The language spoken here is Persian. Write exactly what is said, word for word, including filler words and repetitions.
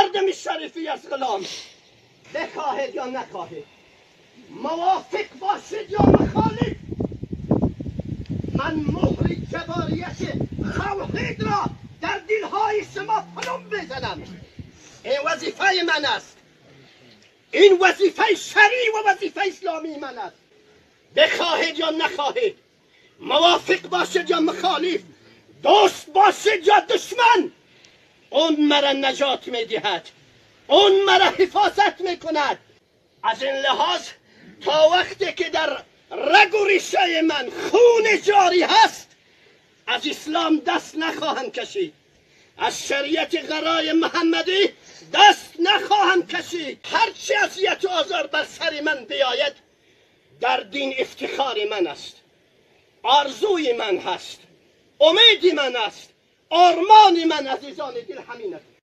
مردم شریفی از غلام، بخواهید یا نخواهید، موافق باشید یا مخالف، من مهر جباریت توحید را در دلهای شما پلم بزنم. این وظیفه من است، این وظیفه شرعی و وظیفه اسلامی من است. بخواهید یا نخواهید، موافق باشید یا مخالف، دوست باشید یا دشمن، اون مرا نجات میدهد، اون مرا حفاظت میکند. از این لحاظ تا وقتی که در رگ و ریشه من خون جاری هست، از اسلام دست نخواهم کشید، از شریعت غرای محمدی دست نخواهم کشید. هرچی اذیت و آزار بر سر من بیاید، در دین افتخار من است، آرزوی من هست، امید من است، آرمان من عزیزان دل همین است.